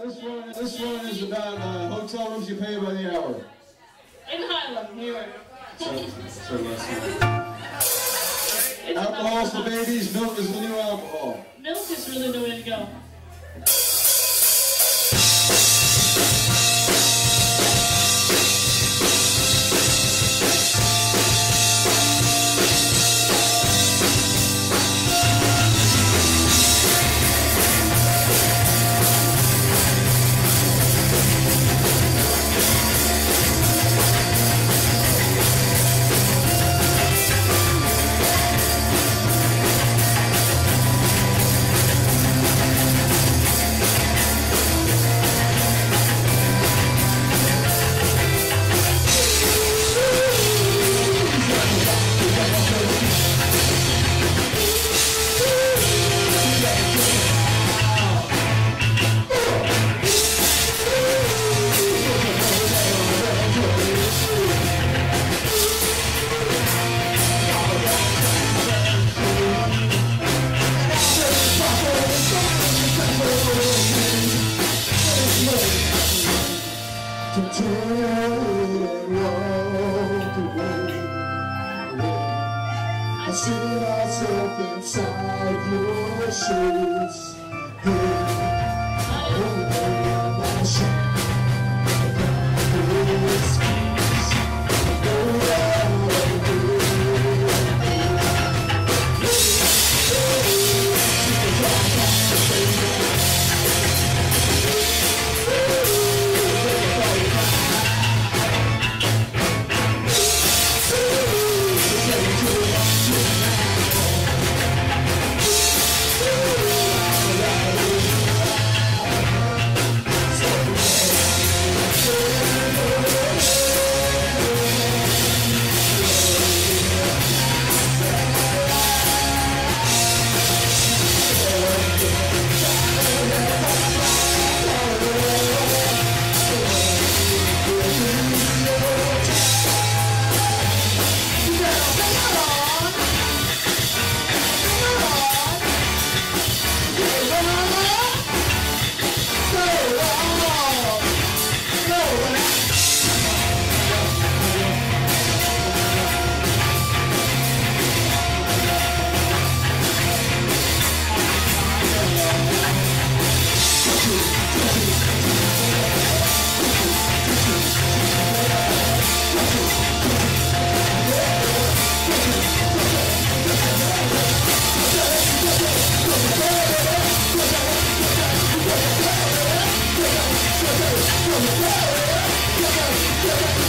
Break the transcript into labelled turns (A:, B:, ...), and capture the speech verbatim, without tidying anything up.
A: This one, this one is about uh, hotel rooms you pay by the hour.
B: In Highland, New York.
A: So, so alcohol's for babies, milk is the new alcohol.
B: Milk is really the way to go.
C: To turn and walk away. I see myself inside your shades. Hey, oh, my shine, this peace, go down
D: Yeah.